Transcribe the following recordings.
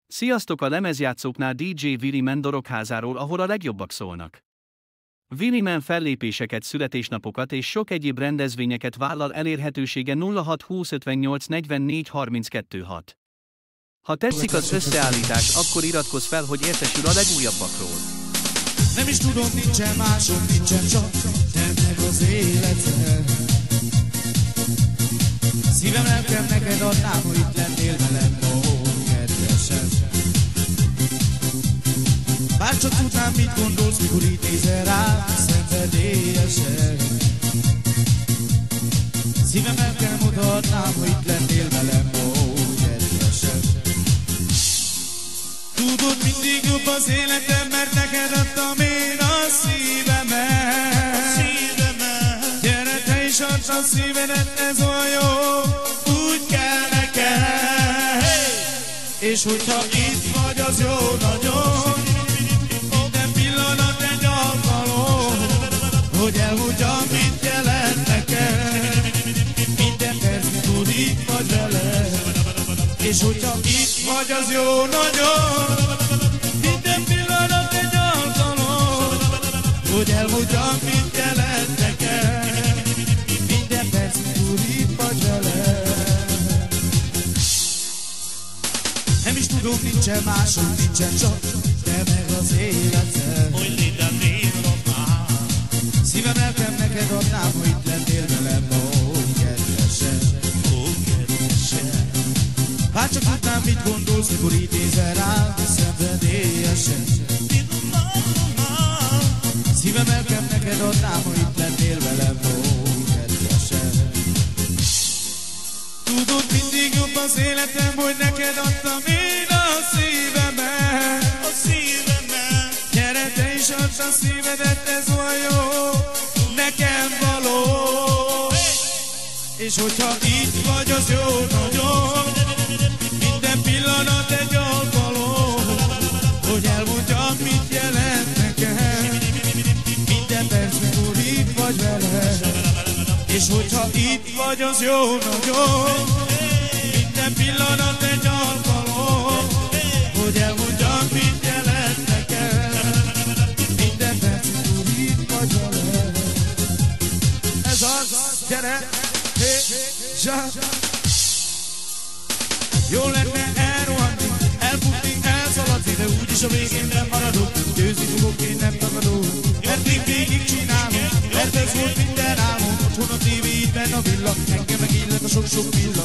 Sziasztok, a lemezjátszóknál DJ Willy Man Dorogházáról, ahol a legjobbak szólnak. Willy Man fellépéseket, születésnapokat és sok egyéb rendezvényeket vállal, elérhetősége 0620 58 44 32 6. Ha tetszik az összeállítás, akkor iratkozz fel, hogy értesül a legújabbakról. Nem is tudom, nincsen másom, nincsen csak te meg az életem. Szívem, lelkem neked adnám, hogy itt lennél velem, ó, kedvesem. Bárcsak tudnám, mit gondolsz, mikor így nézel rám, szenvedélyesen. Szívem, lelkem odaadnám, hogy itt lennél velem, ó, kedvesem. Tudod, mindig jobb az életem, mert neked adtam én a szívemet. Gyere, te is add a szívedet, ez olyan jó, úgy kell nekem. És hogyha itt vagy, az jó nagyon, minden pillanat egy alkalom, hogy elmondjam, mit jelent nekem. Minden perc, mikor itt vagy velem. És hogyha itt vagy, az jó nagyon, minden pillanat egy alkalom, hogy elmondjam, mit jelent nekem. Minden perc, mikor itt vagy velem. Nem is tudom, nincsen másom, nincsen csak te meg az életem. Szívem, lelkem neked adnám, hogy itt lennél velem, ó, kedvesem. Bárcsak tudnám, mit gondolsz, mikor így nézel rám, szenvedélyesen. Szívem, lelkem neked adnám, hogy itt lennél velem, ó, kedvesem. Tudod, mindig jobb az életem, hogy neked adtam én a szívemet. Gyere, te is add a szívedet, ez olyan jó, nekem való. És hogyha itt vagy, az jó nagyon, minden pillanat egy alkalom, hogy elmondjam, mit jelent nekem. Minden perc, mikor itt vagy velem. És hogyha itt vagy, az jó nagyon, minden pillanat egy alkalom, hogy elmondjam, mit jelent nekem. Minden perc, mikor itt vagy velem. Ez az, gyere, hé, zsák. Jó lenne elrohanni, elfutni, elszaladni, de úgyis a végén nem maradok. Győzni fogok, én nem tagadok, mert én végig csinálom, mert ez volt minden álmom. Otthon a tévé, itt benne a villa, engem meg illet a sok-sok villa.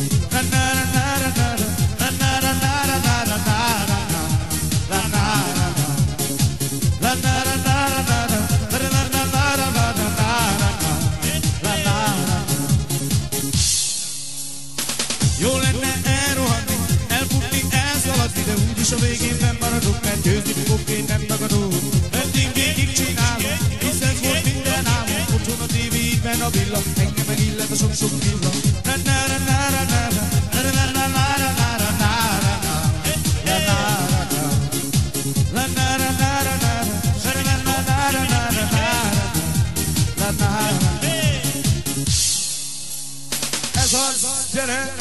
Jó lenne elrohanni, elfutni, elszaladni, de úgyis a végén nem maradok, mert győzni fogok, én nem tagadok, mert én végig csinálom, hisz ez volt minden álmom. Otthon a tévé, itt benne a villa, engem meg illet a sok-sok villa. Ez az, gyere!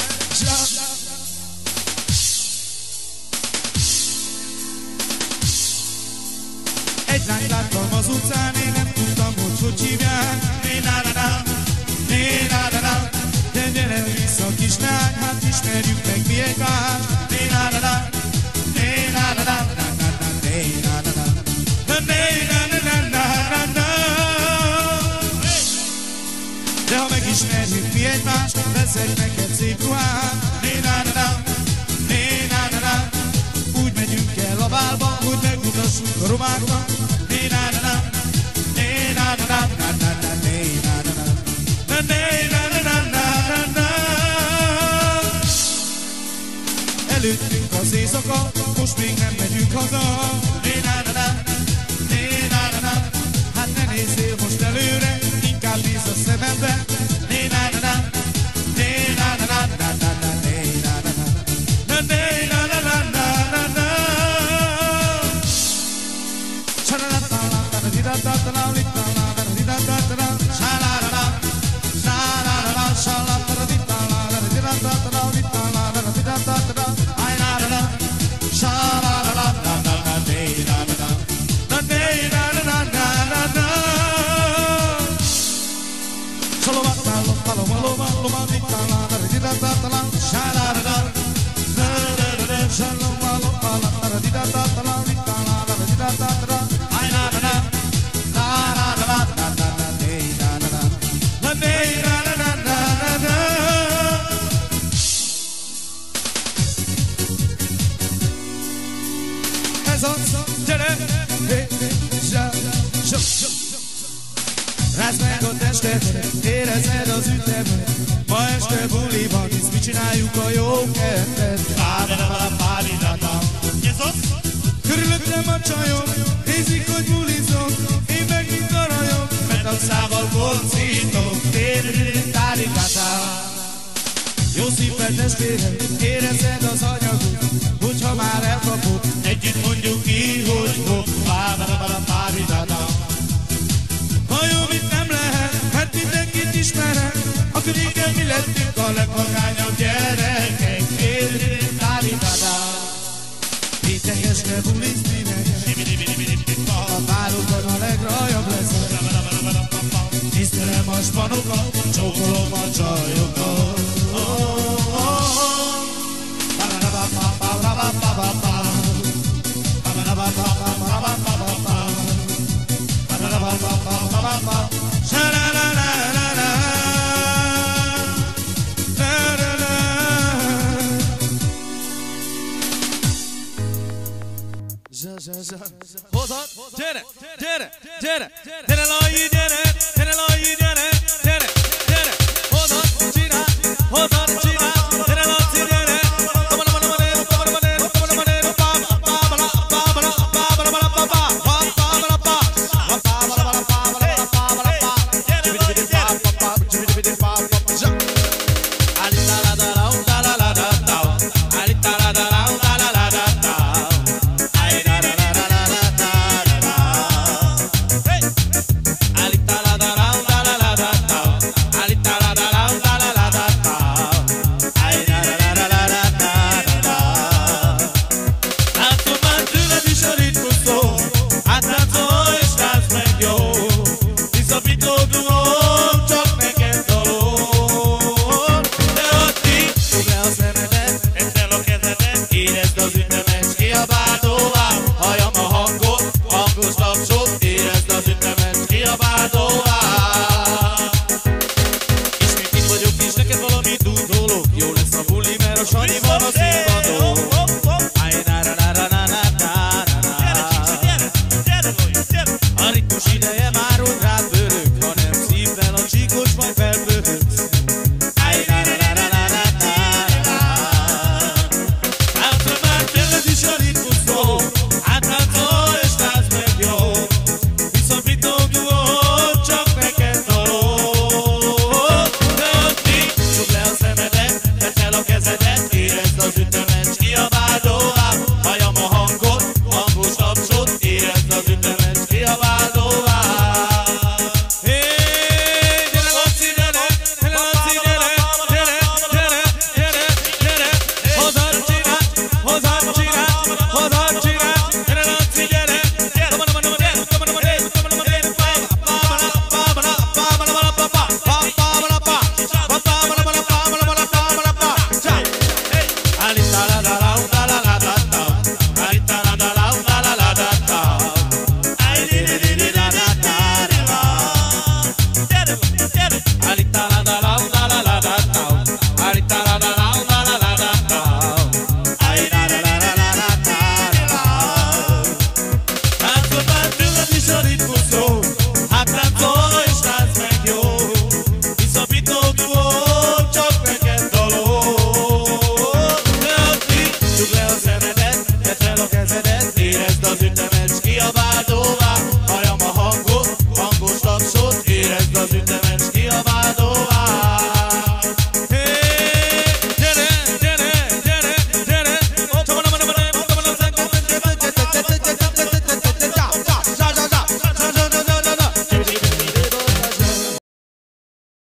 Egy lányt láttam az utcán, én nem tudtam, hogy hívják. De gyere vissza, kislány, hát ismerjük meg mi egymást. De ha megismerjük mi egymást, veszek neked szép ruhát. Úgy megyünk el a bálba, hogy megmutassuk a romáknak. Előttünk az éjszaka, most még nem megyünk haza. Hát ne nézzél most előre, inkább nézz a szemembe. Sha ez az, gyere! Rázd meg a tested, érezed az ütemet. Ma este buli van, hisz mit csináljuk a jó kedvet. Körülöttem a csajok, nézik, hogy bulizom. Én meg mint a rajok, mert a szával koncítok. Jó szívvel testvérem, érezed az anyagot. Hogyha már elkapod, együtt mondjuk ki, hogy fog. Ha jó, mit nem lehet, hát mindenkit ismerek. Akkor igen, mi lettünk a legvagányabb gyerekek. Péntek este bulizni megyek. A bálokban a legrajabb leszek. Tisztelem a spanokat, csókolom a csajokat. Hozad, gyere, gyere, gyere, gyere Laji, gyere, gyere Laji, gyere, gyere, gyere, hozad, csinál, gyere Laci, gyere, Jó lesz a buli, mert a Sanyi van a színpadon.